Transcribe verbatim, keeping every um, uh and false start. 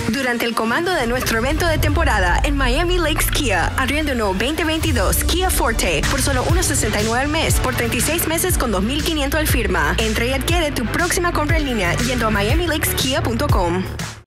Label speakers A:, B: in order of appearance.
A: Durante el comando de nuestro evento de temporada en Miami Lakes Kia, arriendo un nuevo veinte veintidós Kia Forte por solo uno sesenta y nueve al mes por treinta y seis meses con dos mil quinientos al firma. Entra y adquiere tu próxima compra en línea yendo a miami lakes kia punto com.